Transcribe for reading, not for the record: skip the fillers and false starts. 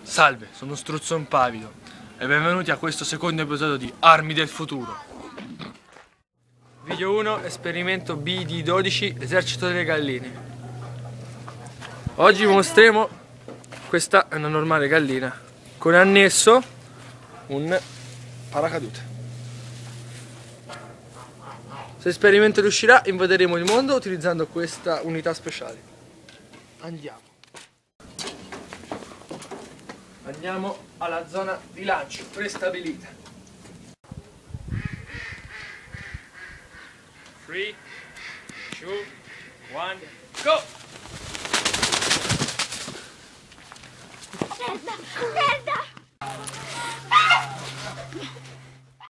Salve, sono Struzzon Pavido e benvenuti a questo secondo episodio di Armi del Futuro. Video 1, esperimento BD12, esercito delle galline. Oggi vi mostreremo, questa è una normale gallina, con annesso un paracadute. Se l'esperimento riuscirà, invaderemo il mondo utilizzando questa unità speciale. Andiamo alla zona di lancio prestabilita. 3, 2, 1, go! Merda! Merda!